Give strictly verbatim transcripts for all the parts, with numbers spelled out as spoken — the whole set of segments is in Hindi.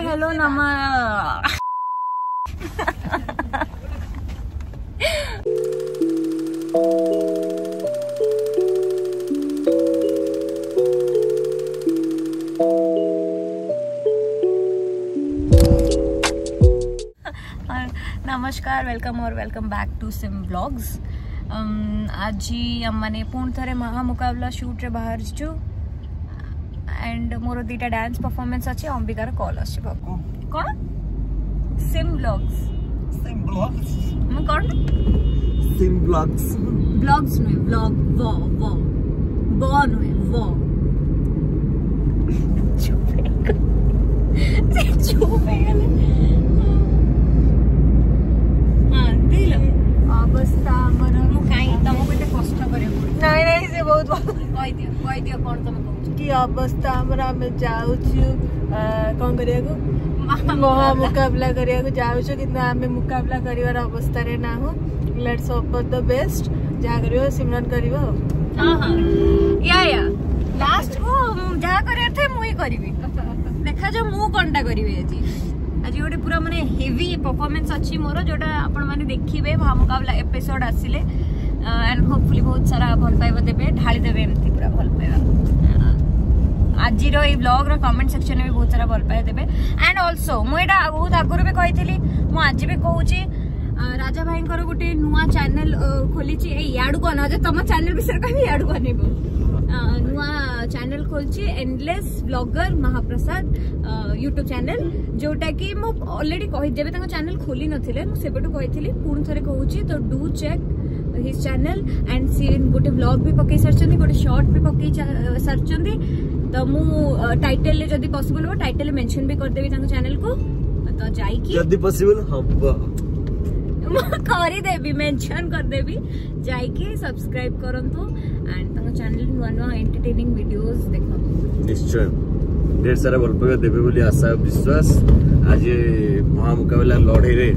हेलो नमा नमस्कार वेलकम और welcome back to Sim vlogs. आज आमने पुणी थे महामुकाबला शूट रे बाहर छु एंड मोर दीटा डांस परफॉर्मेंस अच्छे अंबिकार कॉल अच्छे कौन सिम व्लॉग्स सिम ब्लॉग्स मैं कौन सिम ब्लॉग्स ब्लॉग्स नुहे ब्लॉग वो वो वो नुहे वो चुप चुप हाँ दिल अवस्था हमर मु काई तुमको एते कष्ट करे नहीं नहीं से बहुत कहि दियो कहि दियो कोन तुम कहू की अवस्था हमरा में जाउ छु कोन करिया को महा मुकाबला करिया को जाउ छु कितना हमें मुकाबला करिवार अवस्था रे ना हो। Let's hope for the best. जा करियो सिमरन करिवो हां हां या या लास्ट को जा करे थे मुई करबी देखा जो मु कोनटा करबी আজি आज गोटे पूरा माने हेवी परफॉर्मेंस अच्छी मोर जोटा आपण माने देखिबे महामुकाबला एपिसोड आसिले एंड होपफुली बहुत सारा भल पाइबा देबे ढाली देबे एमती पूरा भल पाइबा। आज रो ए ब्लॉग रो कमेंट सेक्शन में भी बहुत सारा भल पाइ देबे एंड आल्सो मु एटा बहुत आगुर भी कहितली मु आज भी कहूची राजा भाई को गोटे नुआ चैनल खोलीची ए याडू को ना जे तम चैनल विषय कहि याडू को नेबो नुआ चैनल खोलची endless blogger Mahaprasad YouTube channel जोटा कि मु ऑलरेडी कहि जेबे तंग चैनल खोली नथिले मु सेबेटू कहितली पुण थरे कहूची तो do check his channel and see गोटे ब्लॉग भी पकई सरचंदी गोटे शॉर्ट भी पकई सरचंदी तो मु टाइटल ले जदी पॉसिबल हो टाइटल मेंशन भी कर देबी तंग चैनल को तो जाई कि जदी पॉसिबल हबा करी देबी मेंशन कर देबी जाई कि सब्सक्राइब करंतु एंड तंग चैनल नुआ नुआ एंटरटेनिंग वीडियोस देखो निश्चय ढेर सारा भल पाइबा देबे बोली आशा विश्वास। आज महामुकाबला लड़ाई रे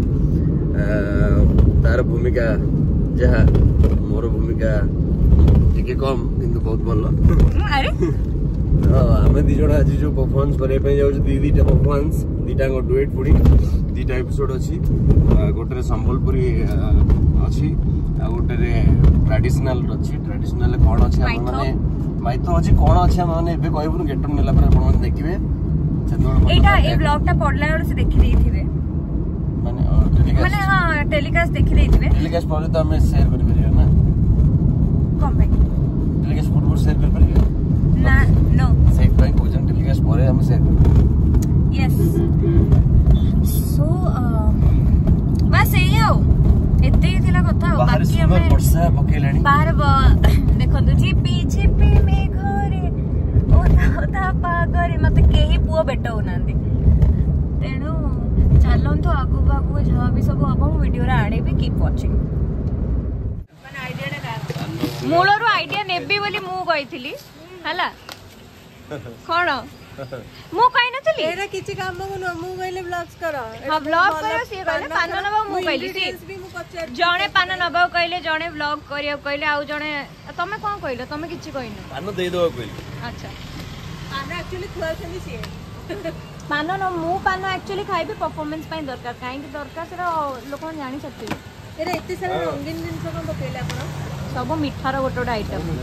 तार भूमिका जहा मोर भूमिका टिके कम किंतु बहुत भल अरे आमे दी जण आज जो परफॉर्मेंस करे पे जाउ दी दीटा परफॉर्मेंस दीटा को डुएट पुडी दीटा एपिसोड अछि गोटे रे संबलपुरी अछि आ गोटे रे ट्रेडिशनल अछि ट्रेडिशनल कोन अछि माने माइतो अछि कोन अछि माने एबे कहबुन गेटन नेला पर आपण देखिबे सेतोड़ एटा ए ब्लॉग टा पडला और से देखि देथिबे माने टेलीकास्ट माने हां टेलीकास्ट देखि देथिबे टेलीकास्ट पर तो हमें शेयर कर परिया ना कम पे टेलीकास्ट पर शेयर कर परिया ना नो सेट बाय कोजन टेलीकास्ट पर हम शेयर कर यस सो बस एई हो एते ही थिला कथा बाकी हमें वर्षा पकेलानी बाहर देखो तो झिपी झिपी में घरे ओता ओता पागरे मते केही पुओ बेटा होनांदी तेणु चलन तो आगु आगु जहा भी सब अब वीडियो रे आणे भी कीप वाचिंग माने आईडिया ना मूलरो आईडिया नेबी बोली मु कहितली हला कोन मु कहि नथली एरा किछि काम को न मु कहले ब्लॉग्स करो हां ब्लॉग करो से कहले पान नबा मु कहली जणे पान नबा कहले जणे ब्लॉग करियो कहले आउ जणे तमे कोन कहले तमे किछि कहिनो पान दे दो कहली अच्छा पान एक्चुअली खुआछनी सी पान न मु पान एक्चुअली खाइबे परफॉर्मेंस पई दरकार काहे कि दरकार सेरा लोक जानि सकते एरा एते सारा रंगीन दिन को पकेले आपण सब मिठार गोटोड आइटम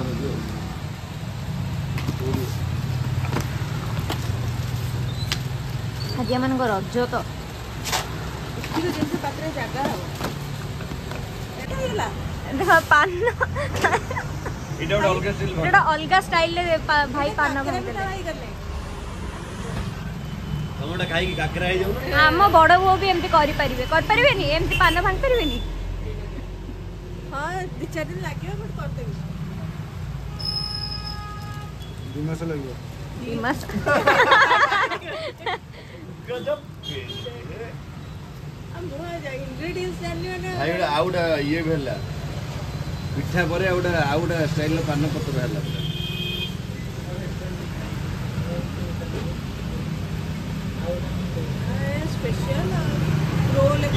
आज मन रज तो पान अलग स्टाइल भाई पान आम बड़ बो भी एमती करि परिबे कर परिबे नी एमती पान भांग परिबे नी हां दो चार दिन लागियो बट कर देबी दो मास लागियो दो मास गजब हम बुआ जाई इंग्रेडिएंट्स जानली ना भाई आउडा ये भेला पिठा परे आउडा आउडा स्टाइल पान पत्र भेला स्पेशल रोल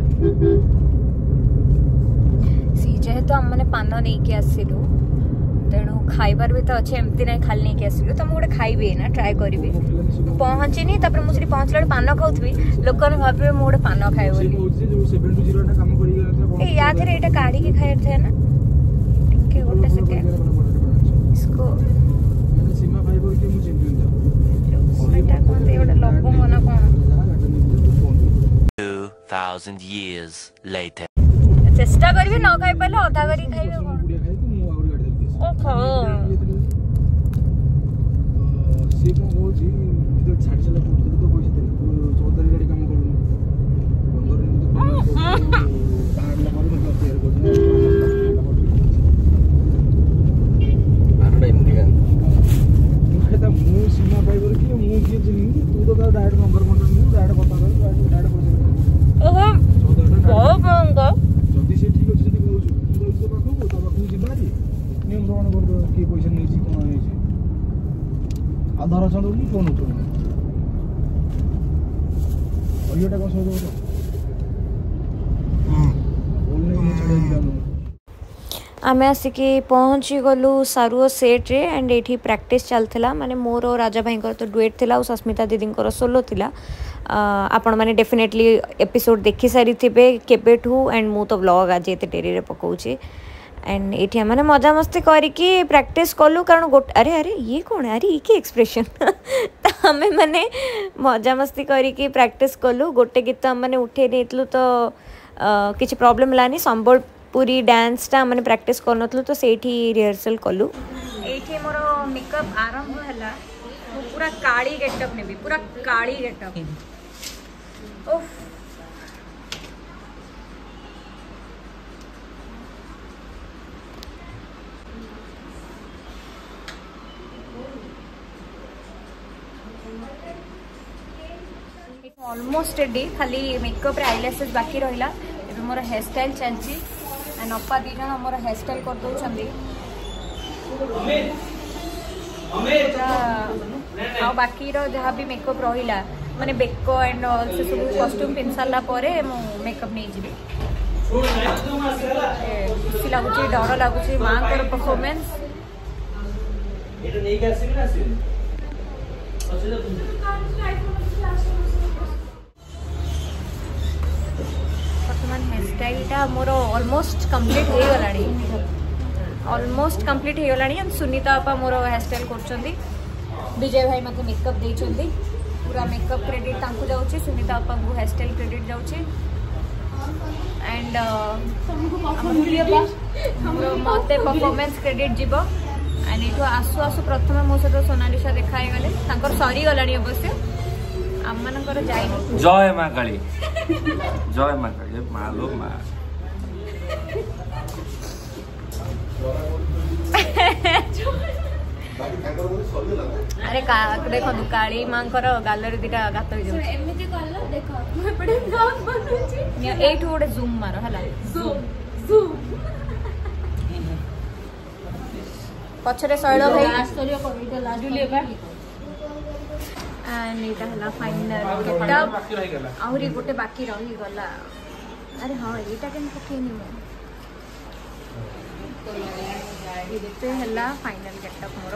सी जेहेतु हम माने पान नहीं के आसिलु तेणु खाइबार भी तो अच्छे एमती ना खाली नहीं आसलु तो मुझे खाइबी ना ट्राए करी पहुँचनी मुझे पहुँचला पान खाऊथी लोक भावे मुझे पान खाए या यहाँ काढ़ी खाई थे ना गोटे सेकेंड इसको लवंग ना कौन two thousand years later. चेष्टा करी न खाई पाले अधा करी खाइबे कोन ओहो से को होजी इधर छाड़ चला तो तो पैसे दे तो चौधरी गाड़ी काम करू बंदर ने तो तार लगा मतलब तैयार कर आरडा इंडियन कहता मु सीमा भाई बोल कि मु के जिनी तू तो का डायरेक्ट नंबर कोन मु डायरेक्ट बता कर डायरेक्ट पैसे ओहो बहुत महंगा जल्दी से ठीक अछि जदी कहू तू तो पाखो तो पाखो जिबारी नियम ग्रहण कर के पैसा नै छी कोन नै छी आधार चंद बोली फोन उठो और ये टाका सोचो हां बोलने में चढ़े जानो आमे आसिकी पहुँची गलु सारुओ सेट रे एंड एठी प्रैक्टिस चलथिला माने मोर और राजा भाई को तो डुएट थिला और सस्मिता दीदी को सोलो थिला आपण माने डेफिनेटली एपिसोड देखि सारी थिबे केबेठू एंड मु तो व्लॉग आज एते डेरी रे पकाउची एंड एठी हमने मजा मस्ती करिकी प्रैक्टिस कलु कारण गोट अरे अरे ये कौन अरे ये की एक्सप्रेशन हमें माने मजा मस्ती करिकी प्रैक्टिस कलु गोटे गीत हमने उठे नेतलु तो किछि प्रॉब्लम लानी संबलपुरी डांस ता हमने प्रैक्टिस करनतलु तो सेठी रिहर्सल कलु एठी मोर मेकअप आरंभ हला मु पूरा काली गेटअप नेबी पूरा काली गेटअप उफ ऑलमोस्ट रेडी खाली मेकअप रे आईलैशेस बाकी रहिला एबे मोर हेयर स्टाइल चलची एंड अप्पा दी जण मोर हेयर स्टाइल कर दउ छंदी आ बाकी रो जहाँ भी मेकअप रहिला माने बेको एंड ऑल से सब कॉस्ट्यूम पिन साला परे मु मेकअप नै जिबी खुशी लागुची डर लागुची मां को परफॉर्मेंस एटा नै के आसीबी ना आसीबी हेयर स्टाइल टा मोर ऑलमोस्ट कंप्लीट हो गलानी ऑलमोस्ट कंप्लीट हो गलानी हम सुनीता आपा मोर हेयर स्टाइल करछंदी विजय भाई मते मेकअप देछंदी पूरा मेकअप क्रेडिट तांकु जाउची सुनीता आपा को हेयर स्टाइल क्रेडिट जाउची एंड मते परफॉर्मेंस क्रेडिट जीवो एंड इठो आसु आसु प्रथम मो सहित सोनालिसा देखाई गले तांकर सरी गलानी अवश्य आम मानकर जाइनी जय मां काली जय मां काली मां लो मां अरे का देखो काली मां कर गालरे दिटा गात हो जाउ एमिति कल्ला देखो मु पडे नाम बनउची एट गोटे जूम मारो हला जूम जूम पछरे शैल भाई आश्चर्य करिटा लास्ट जुलिए बा एंड इटा हला फाइनल गेटअप आउरी गोटे बाकी रही गला अरे हां एटा केन पकेनी मु इते हला फाइनल गेटअप मोरो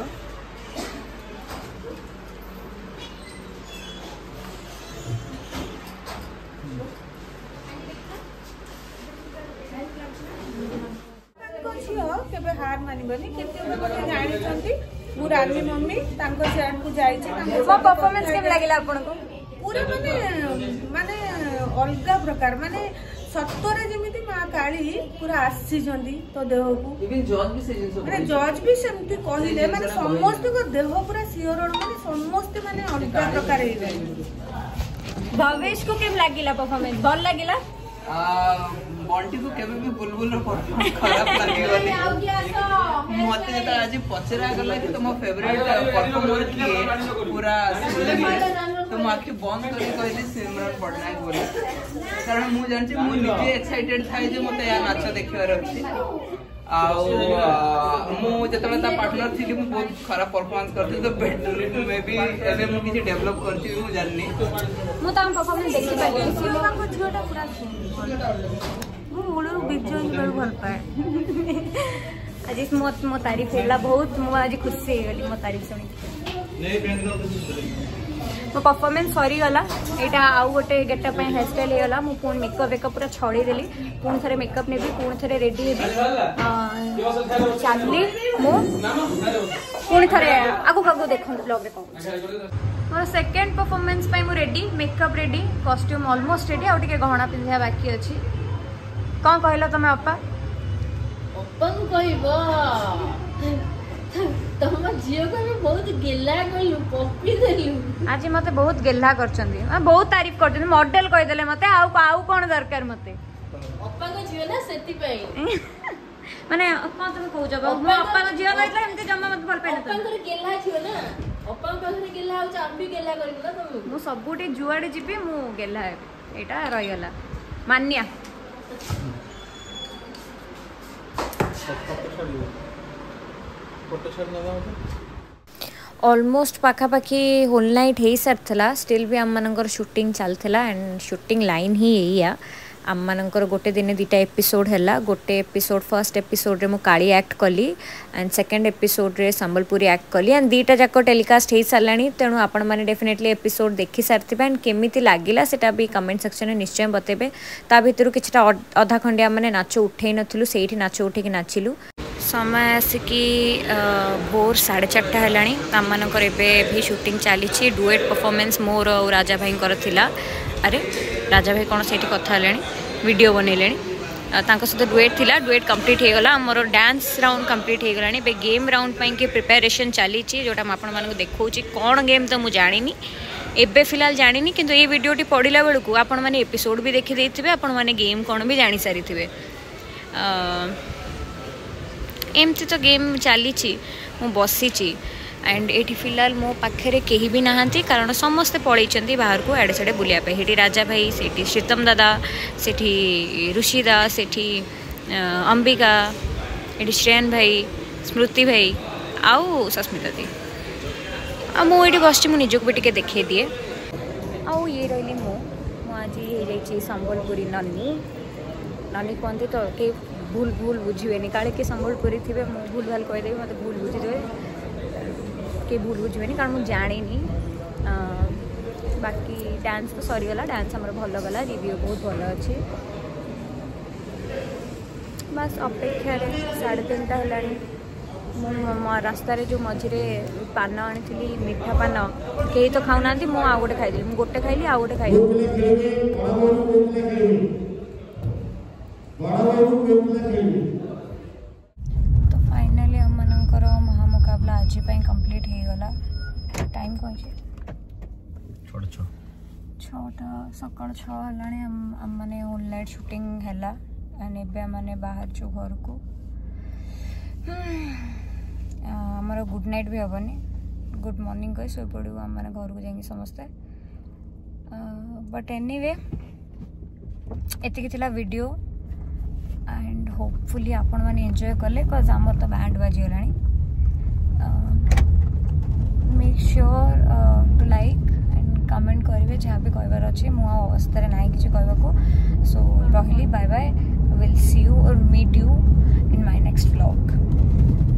केबे हार मानिबनी केते गोटे जानि छंती मु रानी मम्मी तांको चैट को जाई छी तांको परफॉर्मेंस केम लागिला आपन को पूरा माने माने अलगा प्रकार माने सत्तरे जेमिति मा काली पूरा आसी जंदी तो देह को इवन जज भी से जिंस माने जज भी सेमति कहिले माने समस्त को देह पूरा सियोरण माने समस्त माने अलगा प्रकार हे जाई भवेश को केम लागिला परफॉर्मेंस भल लागिला आ बंटी को केबे भी बुलबुल रो परफॉर्मेंस खराब लागेवनी मते जेता आज पचरा गला कि तुम फेवरेट परफॉर्मर किए पूरा तो माखी बंद करी कहली सिमरन पटनायक बोली कारण मु जानछि मु निजे एक्साइटेड थाई जे मते या नाच देखिवार अछि आउ मु जतबे ता पार्टनर थी मु बहुत खराब परफॉर्मेंस करथि तो बेटर मे बी एबे मु किछि डेवलप करछि मु जाननी मु ता परफॉर्मेंस देखि पाली सिमरन को झियोटा पूरा मु मुळु बिजोई बड़ भल पाए आज मो मो तारीफ है बहुत मुझे आज खुशी हो गली मो तारीफ सुनी मो परफॉर्मेंस सरी गला एटा आउ गोटे गेटअप हेयर स्टाइल हो गला मु पुणी मेकअप वेकअप पूरा छड़ी देली पुणी थे मेकअप नेबी पुणी थे रेडी हेबी चलली मु पुणी थे आगु आगु देखो ब्लॉग रे कहूँ मोर सेकेंड परफॉर्मेंस पे मु ready makeup ready costume almost ready आउ टिके गहना पिंधिया बाकी अछि कौन कहला तमे अपा अपन कहबो तम जियो को बहुत गेला कलु पप्पी देलु आज मते बहुत गेला करचंदी बहुत तारीफ करचंदी मॉडल कह देले मते आउ आउ कोन दरकार मते अपा को जियो ना सेति पई माने कोन तुम कहू जब मो अपा को जियो कहला एमते जम्मा मते भल पेना अपा को गेला छियो ना अपा को गेला आउ चांबी गेला करिबो ना तुम मु सबुटे जुआडे जिबी मु गेला एटा रहि गला मान्या ऑलमोस्ट पाखापाखि होल नाइट हो सारा स्टिल भी आम मानकर शूटिंग चलता एंड शूटिंग लाइन ही यही आम मानकर गोटे दिन दुटा एपिसोड है गोटे एपिसोड फर्स्ट एपिसोड रे मु काली एक्ट कली एंड सेकेंड एपिसोड रे संबलपुरी एक्ट कली एंड दुटा जाक टेलीकास्ट हो सारा तेणु आपण मैंने डेफिनेटली एपिसोड देखी सारी एंड केमिति लागिला सेटा भी कमेंट सेक्शन में निश्चय बतेबे ता भितर किछटा अधा खंडिया माने नाच उठे नथिलु सेठी नाच उठे नाचिलु समय आसिकी भोर साढ़े चार्टा है आमकर भी शूटिंग चली डुएट परफॉर्मेंस मोर और राजा भाई थिला अरे राजा भाई कौन से कथा वीडियो बनइले सहित डुएट थिला डुएट कंप्लीट हो गला मोर डांस राउंड कंप्लीट हो गला बे गेम राउंड पाई के प्रिपरेशन चली जोटा आपण मानक देखौची कौन गेम तो मुझे जानी एबे फिलहाल जानी किंतु ये वीडियोटी पढ़ला बेलू आपण माने एपिसोड भी देखी देथिबे आपण माने गेम कौन भी जानी सारी थिबे एमती तो गेम चली मु बसी एंड ये फिलहाल मो पाखे कहीं भी नहांती कारण समस्ते पलैंती बाहर को आड़े साड़े बुलापी सेठी राजा भाई सेठी श्रीतम दादा सेठी ऋषिदा सेठी अंबिका ये श्रेयन भाई स्मृति भाई आउ सस्मिता दी आ मुझे बस निजक भी टे देखे दिए आउ ये रही मु आज ये संबलपुरी ननी ननी कहते तो कई भूल भूल बुझे काले किए संबलपुरी थे मुझे भूल भाल कहीदेवी मत भूल बुझीदे कई भूल बुझे कारण मुझे जानी बाकी डांस तो सरीगला डांस आम भल गला रिव्यू बहुत भल अच्छे बस अपेक्षा साढ़े तीन टा है रास्तार जो मझे पान आनी मीठा पान कहीं तो खाऊना मुझे आउ गोटे खाई गोटे खाइली आउ गोटे खाई तो फाइनली हम मनकर महामुकाबला आज कंप्लीट हो गला टाइम कौन छटा सकाल छः मैंने होल नाइट शूटिंग है एंड मैंने बाहर जो घर को आमर गुड नाइट भी हेनी गुड मॉर्निंग कही शो पड़ू आम मैंने घर को जाएंगे समस्ते बट एनीवे एतिकी थिला वीडियो एंड होपफुली आपण मैंने एंजॉय कले बिकॉज आमर तो बैंड बाजीगला make sure to like and comment करेंगे जहाँ भी कहबार अच्छे मु अवस्था ना कि कहवाको सो रही bye bye will see you और meet you in my next vlog.